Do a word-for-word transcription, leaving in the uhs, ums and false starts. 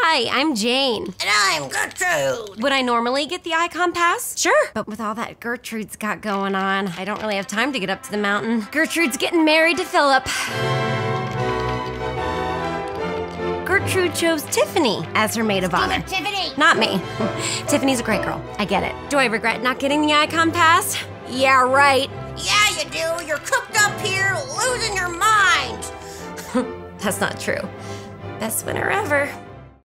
Hi, I'm Jane. And I'm Gertrude. Would I normally get the Ikon pass? Sure. But with all that Gertrude's got going on, I don't really have time to get up to the mountain. Gertrude's getting married to Philip. Gertrude chose Tiffany as her maid of honor. Tiffany. Not me. Tiffany's a great girl. I get it. Do I regret not getting the Ikon pass? Yeah, right. Yeah, you do. You're cooked up here, losing your mind. That's not true. Best winter ever.